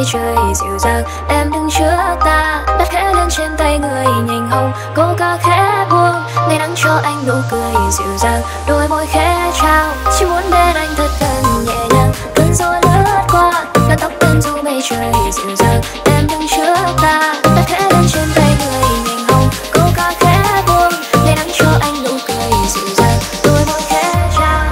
mây trời dịu dàng. Em đứng trước ta, đặt khẽ lên trên tay người nhành hồng, câu ca khẽ buông, ngày nắng cho anh nụ cười dịu dàng, đôi môi khẽ trao. Chỉ muốn bên anh thật gần nhẹ nhàng, cơn gió lướt qua, làn tóc em du mây trời dịu dàng. Em đứng trước ta, đặt khẽ lên trên tay người nhành hồng, câu ca khẽ buông, ngày nắng cho anh nụ cười dịu dàng, đôi môi khẽ trao.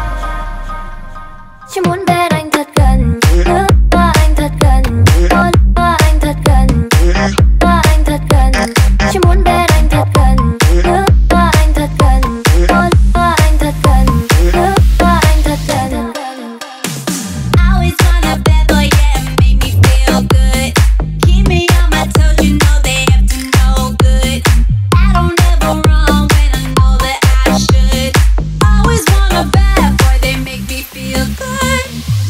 Chỉ muốn bên anh thật gần, lướt qua anh thật gần, lướt qua anh thật gần, qua anh thật gần. Chỉ muốn bên anh thật gần, lướt qua anh thật gần, lướt qua anh thật gần, lướt qua anh thật gần. I always want a bad boy, yeah, make me feel good. Keep me on my toes, you know they have to know good. I don't ever wrong when I know that I should. Always want a bad boy, they make me feel good.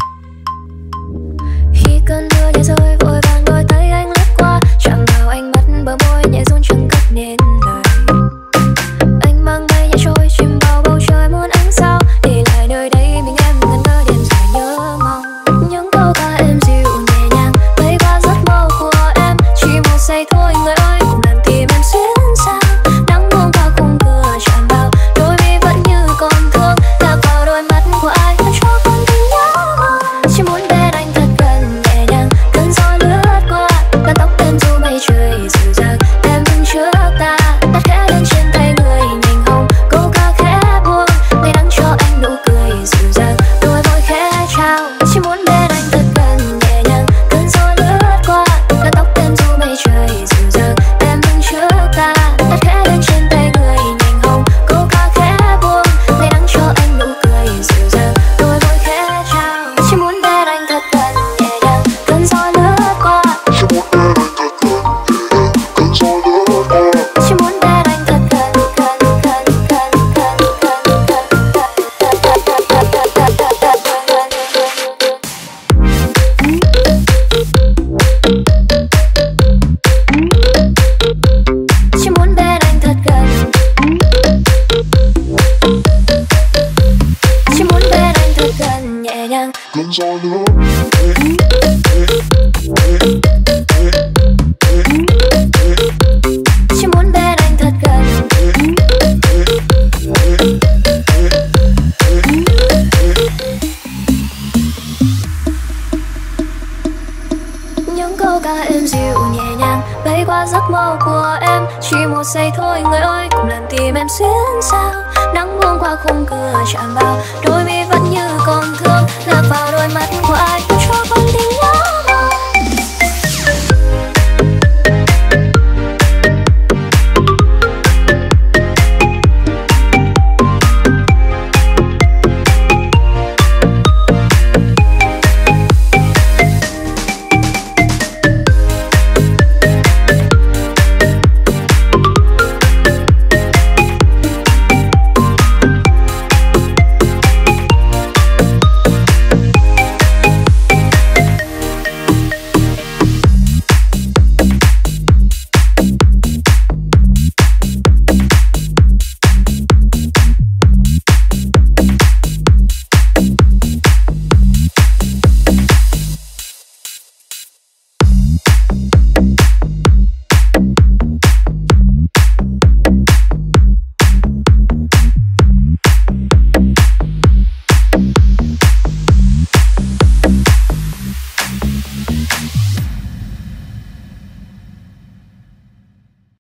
Khi cơn mưa nhẹ rơi vội vàng đôi tay anh lướt qua, chạm vào ánh mắt bờ môi nhẹ run chẳng cất nên lời. Anh mang bay nhẹ trôi chìm vào bầu trời muôn ánh sao, để lại nơi đây mình em ngẩn ngơ đêm dài nhớ mong. Những câu ca êm dịu nhẹ nhàng bay qua giấc mơ của em, chỉ một giây thôi người ơi cùng làm tim em xuyến sao. Nắng buông qua khung cửa chạm vào đôi mi vẫn như còn thương, lạc vào đôi mắt của ai vẫn cho con tim nhớ mong. Chỉ muốn bên anh thật gần nhẹ nhàng, cơn gió lướt qua, làn tóc em du mây trời dịu dàng. Em đứng trước ta, đặt khẽ lên trên tay người nhành hồng, câu ca khẽ buông, ngày nắng cho anh nụ cười dịu dàng, đôi môi khẽ trao. Chỉ muốn bên anh thật gần nhẹ nhàng, cơn gió lướt qua, làn tóc em du mây trời dịu dàng. Em đứng trước ta, đặt khẽ lên trên tay người nhành hồng, câu ca khẽ buông, ngày nắng cho anh nụ cười dịu dàng, đôi môi khẽ trao. Chỉ muốn bên anh thật gần nhẹ nhàng, cơn gió lướt qua. Chỉ muốn bên anh thật gần, gần, gần, gần, gần, chỉ muốn bên anh thật gần. Chỉ muốn bên anh thật gần nhẹ nhàng. Chỉ muốn bên anh thật gần. Những câu ca êm dịu nhẹ nhàng bay qua giấc mơ của em, chỉ một giây thôi người ơi cùng làm tim em xuyến sao. Nắng buông qua khung cửa chạm vào đôi mi